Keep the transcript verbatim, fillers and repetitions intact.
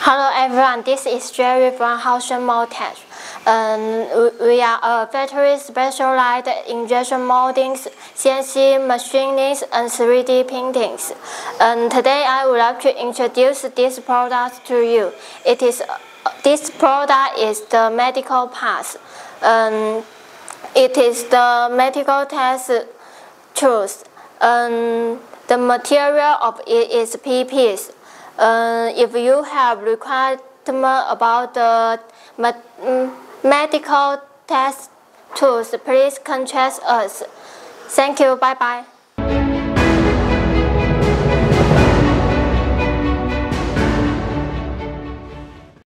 Hello everyone, this is Jerry from Haoshun Moldtech. Um, we are a factory specialized in injection molding, C N C machining, and three D printing. And today I would like to introduce this product to you. It is this product is the medical pass. Um, it is the medical test tools. Um, the material of it is P P S. Uh, if you have requirement about the medical test tools, please contact us. Thank you. Bye bye.